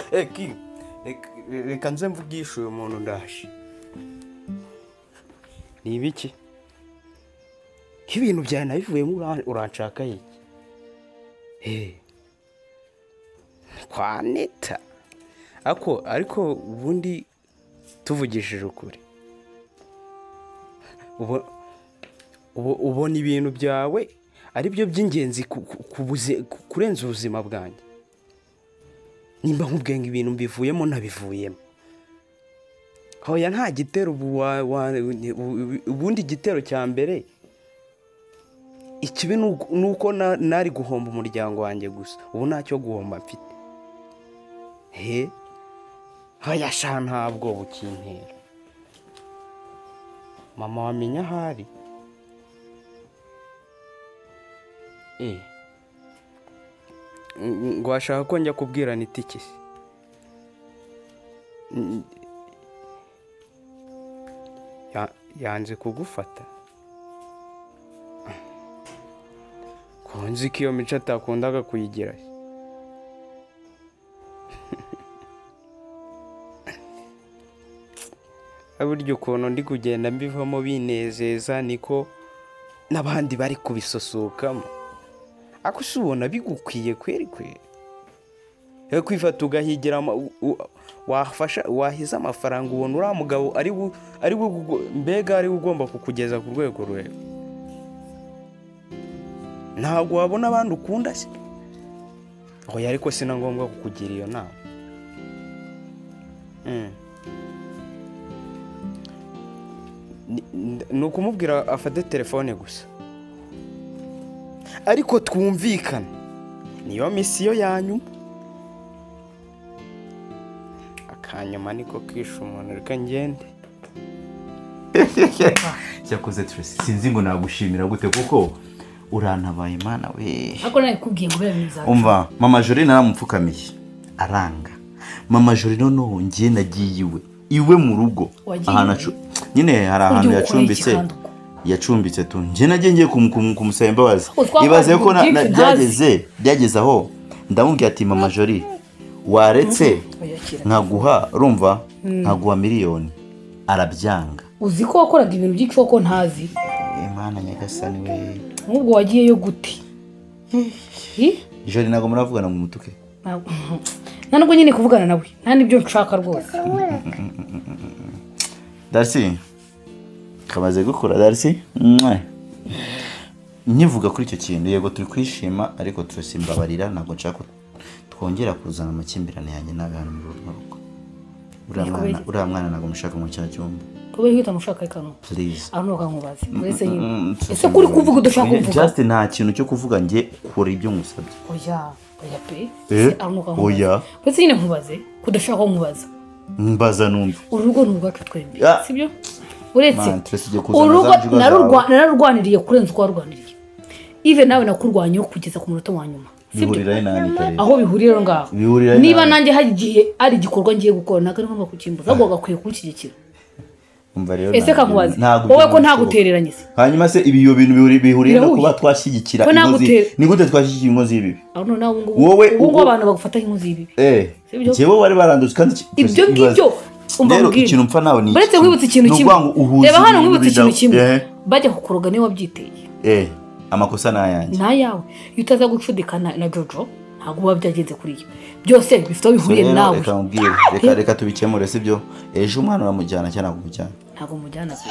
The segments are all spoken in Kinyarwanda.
reka nze mvugisha uyu muntu ndaje. Ni ibiki? K'ibintu byawe nabivuyemo uranshaka iki? Kwa Anita. Ariko ubundi tuvugishije ukuri. Ubona ibintu byawe ari byo by'ingenzi kurenza ubuzima bwanjye. Nimba nkubwenga ibintu mbivuyemo nabivuyemo. Hoya nta gitero ubundi igitero cya mbere ikibi nuko nari guhomba umuryango wanjye gusa. Ubu ntacyo guhomba mfite. Hoya sha ntabwo bukintera. Mama wamenya ahari? Ngo ashaka ko njya kubwirana itiki se? Yanze kugufata? Konzi ko iyo mico atakundaga kuyigira. Buryo ukuntu ndi kugenda mbivamo binezeza niko n'abandi bari kubisosokamo. Ako si ubona bigukwiye kweri. Kwifata ugahigira wahiza amafaranga ubona uriya mugabo mbega ari ugomba kukugeza ku rwego rurerure. Ntabwo wabona abandi ukunda se? Oya ariko si na ngombwa kukugira iyo nama. Ni ukumubwira afate telefone gusa. Ariko twumvikana. Niyo misiyo yanyu. Akanyuma niko kisha umuntu reka ngende. Cyakoze Tracy sinzi ngo nagushimira gute kuko urantabaye mana we. Ako nakubwiye ngo byabizaza. Umva mama Jolie naramupfukamiye aranga. Mama Jolie noneho ngiye nagiye iwe mu rugo ahantu nyine hari ahantu yacumbitse tu nje nagiye kumusaba imbabazi. Ibaze ko byageze aho ndamubwira ati mama Jolie waretse nkaguha urumva nkaguha miliyoni arabyanga. Uzi ko wakoraga ibintu by'icoko ntazi. Imana nyagasani we. Nk'ubwo wagiyeyo gute? Jolie nago muravugana mu mutuke. Ntabwo nyine kuvugana nawe nta nibyo nshaka rwose. Darcy kamaze gukora Darcy nyivuga kuri icyo kintu yego turi kwishima ariko tusimbabarira ntabwo nshaka twongera kuzana amakimbirane yanjye nawe hano mu rugo. Uriya mwana ntabwo mushaka mu cyumba. Kuba hita mushaka ikano. Please. Arno kankubaze. Uretse nyine. Ese kuri kuvuga udashaka kuvuga. Just nta kintu cyo kuvuga nge kora ibyo ngusabye. Oya pe. Arno kankubaze. Oya. Uretse nyine nkubaze kudashaka nkubaza. Mbaza numva. Urugo n'ubwacu twembi. Sibyo? Uretse. Urugo nararwaniriye kurenza uko warwaniriye. Even nawe nakurwanyeho kugeza ku munota wa nyuma. Bihurira nani kare. Aho bihurira ngaho. Niba nanjye hagiye ari gikorwa ngiye gukora naka ari ngomba kukimbuza ahubwo gakwiye kunshyigikira. Umva rero ese kamubaze wowe ko nta gutereranye se. Hanyuma se ibi bintu bihurira no kuba twashyigikira ingozi. Ni gute twashyigikira ingozi y'ibibi? Aho nawe ngo abantu bagufata ingozi y'ibibi. Jewe bari baranduze kandi ibyo ngibyo umva mbwira. Ikintu mpfa nawe ni. Baretse kwibutsa ikintu kimwe. Reba hano kwibutsa ikintu kimwe. Bajya kukuroga niwe wabyiteye. Amakosa nayanjye. Nayawe iyo utaza gucudikana na Jojo ntabwo byagenze kuri iyo. Byose bifite bihuriye nawe. Reka tubikemure sibyo. Ejo umwana uramujyana cyane kumujyana. Ntabwo mujyana se.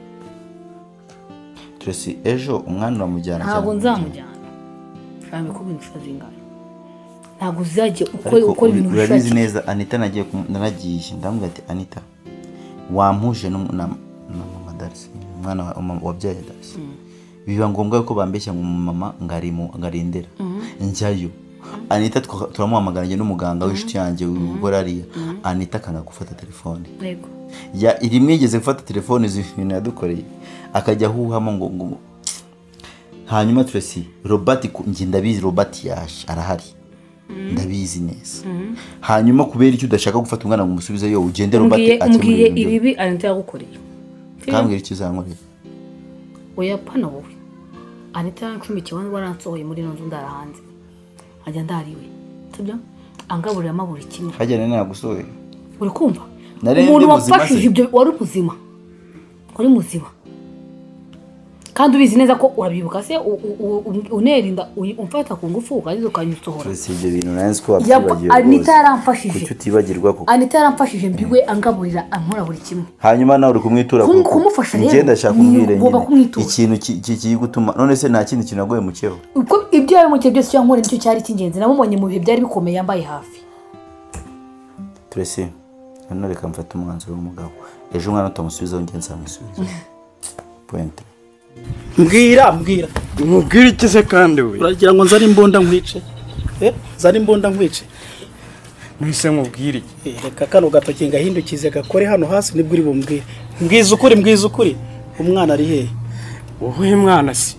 Tracy ejo umwana uramujyana cyane. Ntabwo nzamujyana. Kandi ko ibintu zingana. Ntabwo uzajye uko ibintu bishaka. Urabizi neza Anita naragiye ndamubwira ati Anita wampuje na mama Darcy umwana wabyaye Darcy. Biba ngombwa ko bambeshya ngo mama ngarindera. Njyayo. Anita turamuhamagara nge n'umuganga w'inshuti yanjye uborariya. Anita kanga gufata telefone. Yego. Rimwe yigeze gufata telefone z'ibintu yadukoreye akajya huhamo ngo hanyuma Tracy Robert nge ndabizi Robert yaje arahari. Ndabizi neza. Hanyuma kubera icyo udashaka gufata umwana ngo umusubize yo ugende Robert akemuriye ibibi Anita yagukoreye. Kambwira icyo zankoreye. Oya pana wowe. Anita 10 kibanza waransohoye muri nzu ndarahanze. Ajya ndariwe. Sibyo? angaburiramo buri kimwe hajyana nagusoye uri kumva umuntu wafashije ibyo wari ubuzima wari muzima kandi ubizi neza ko urabibuka se unerinda umfata ku ngufu ukagize ukanyusohora si ibyo bintu nanzi ko wabyibagiwe Anita yaramfashije kuki utibagirwa ko Anita yaramfashije mbiwe angaburira ankora buri kimwe hanyuma nawe uri kumwitura ko kumufasha rero ngenda shaka umwire ikintu kigutuma none se nta kindi kintu nagoye mukeho uko ibyo yawe muke byose cyankore nicyo cyari kingenzi namubonye mu bihe byari bikomeye yambaye hafi Tracy none reka mfata umwanzuro w'umugabo ejo umwana utamusubiza ngenzi amusubiza point mbwira iki se kandi we uragira ngo nzane imbunda nkwice zari imbunda nkwice nise nkubwire reka kano gatoki ngahindukize gakore hano hasi nibwo uri bumbwire mbwiza ukuri umwana ari he wowe mwana si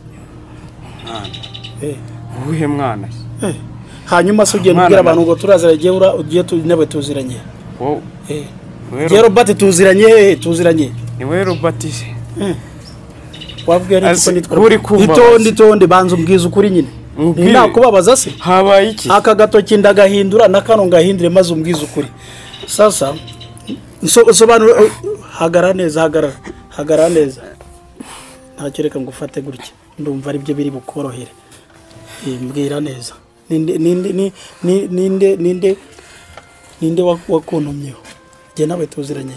wowe mwana hanyuma se ugenda ubwira abantu ngo turaziragiye ugiye tunebe tuziranye wowe Robert tuziranye ni we Robert se wabwira ariko nitwa itonde banza umbwiza ukuri nyine nakubabaza se habaye iki aka gatoki ndagahindura na kano ngahindure maze umbwiza ukuri sasa sobanura hagara neza ntacyo reka ngufate gutya ndumva ari byo biri bukorohere mbwira neza ninde wakuntumyeho njye nawe tuziranye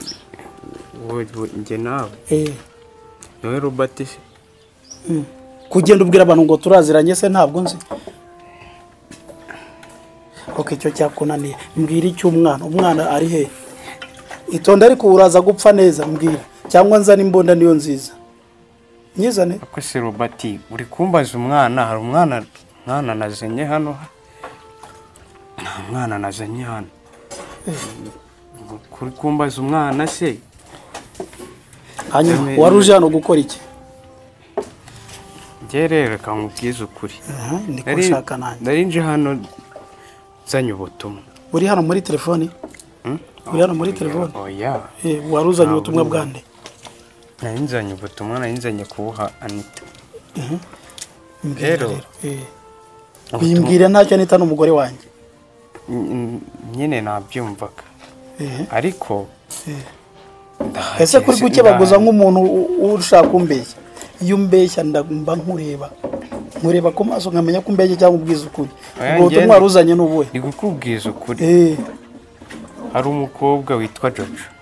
njye nawe nawe Robert kugenda ubwira abantu ngo turaziranye se ntabwo nzi icyo cyakunaniye mbwira icyo umwana ari he itonde ariko uraza gupfa neza mbwira cyangwa nzana imbunda niyo nziza nyizane ko se Robert uri kumbaza umwana hari umwana nazanye hano mwana nazanye hano kuri kumbaza umwana se hanyuma wari uje hano gukora iki rero kamubwiza ukuri ndari nje hano nzanye ubutumwa uri hano muri telefone oya wari uzanye ubutumwa bwande nari nzanye ubutumwa nari nzanye kubuha Anita rero bimbwira ntacyo Anita n'umugore wanjye nyine nabyumvaga ariko ese kuri gukebaguza nk'umuntu ushaka kumbeshya iyo umbeshya ndagumba nkureba ku maso nkamenya ko umbeshya cyangwa ubwiza ukuri ubwo butumwa waruzanye n'ubuhe ndi kukubwiza ukuri hari umukobwa witwa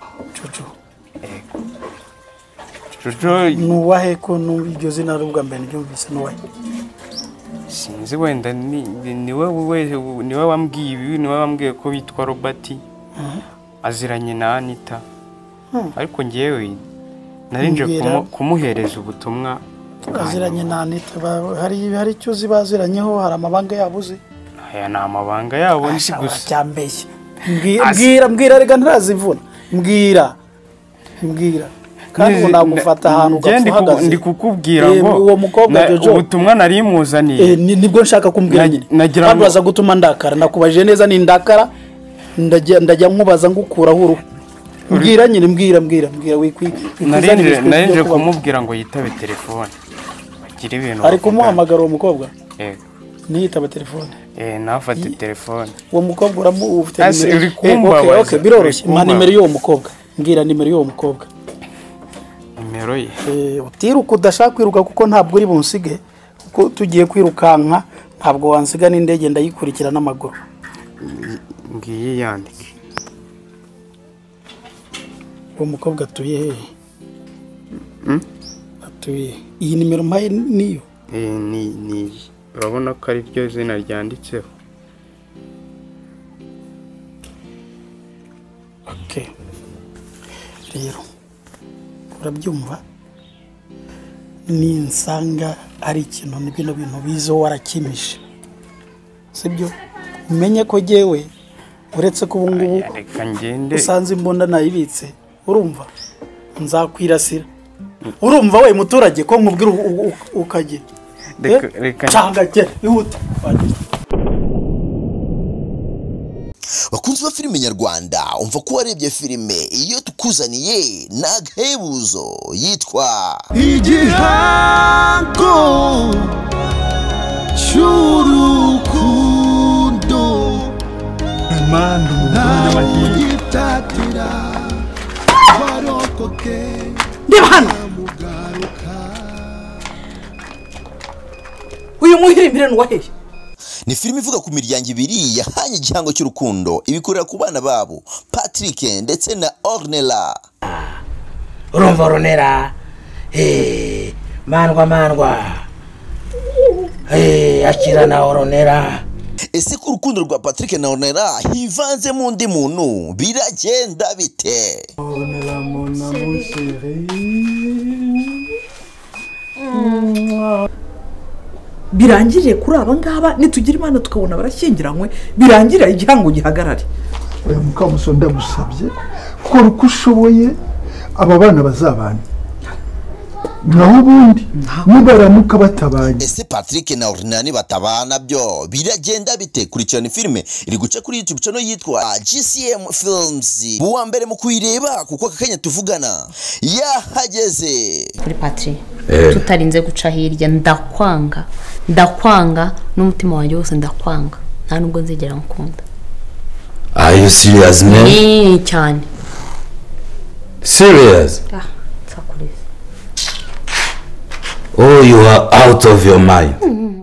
Jojo nuwahe ko n'iryo zina rubwa mbere ryumvise nuwahe sinzi wenda niwe wambwiye ibi niwe wambwiye ko witwa Robert aziranye na Anita ariko ngewe narinje kumuhereza ubutumwa aziranye na Anita hari icyo zibaziranyeho hari amabanga yabuze aya ni amabanga yabo nzi gusa cyambeshye mbwira rega ntirazivuna mbwira kandi nagufata ahantu ugahagaze ndi kukubwira ngo uwo mukobwa Jojo ubutumwa nari muzaniye nibwo nshaka kumbwira nyine kandi waza gutuma ndakara nakubajije neza ni ndakara ndajya nkubaza ngukuraho uruhu mbwira nyine mbwira narinje kumubwira ngo yitabe telefone bagire ibintu ari kumuhamagara uwo mukobwa niyitaba telefone nafate telefone uwo mukobwa ufite nimero okay biroroshye ma nimero y'uwo mukobwa mbwira nimero y'uwo mukobwa nimero ye utiruka udashaka kwiruka kuko ntabwo uri bunsige kuko tugiye kwirukanka ntabwo wansiga n'indege ndayikurikira n'amaguru ngiye yandike uwo mukobwa atuye he atuye iyi nimero mpaye niyo ni urabona ko ari ryo zina ryanditseho rero urabyumva ninsanga ari ikintu ni bino bintu bizo warakimishe sibyo umenye ko jewe uretse ko ubu ngubu usanze imbunda nayibitse urumva nzakwirasira urumva we muturage ko nkubwira ukagira cyangwa gere ihute bakunze ba filime nyarwanda umva ko warebye filime iyo tukuzaniye n'agahebuzo yitwa Igihango cy'urukundo komanda umunyamahirwe. Ndeba hano uyu muhirimbire nuwaheye. Ni filime ivuga ku miryango ibiri yahanye igihango cy'urukundo ibikorera ku bana babo Patrick ndetse na Ornella. Urumva Ornella mandwa akira na Ornella. Ese ku rukundo rwa Patrick na Ornella hivanze mu ndi muntu biragenda bite? Ornella mon amour chéri. Birangiriye kuri aba ngaba nitugira Imana tukabona barashyingiranywe birangirira igihango gihagarare. Oya Mukamusoni ndagusabye kora uko ushoboye aba bana bazabana. Naho ubundi nibaramuka batabanye. Ese Patrick na Ornella ni batabana byo biragenda bite? Kurikirana filime iri guca kuri YouTube channel yitwa GCM Films. Buwa mbere mu kuyireba kuko akanya tuvugana yahageze. Kuri Patrick tutarinze guca hirya ndakwanga n'umutima wanjye wose ndakwanga nta nubwo nzigera nkunda. Are you serious man? Cyane. Serious? Sakureze. Oh, you are out of your mind.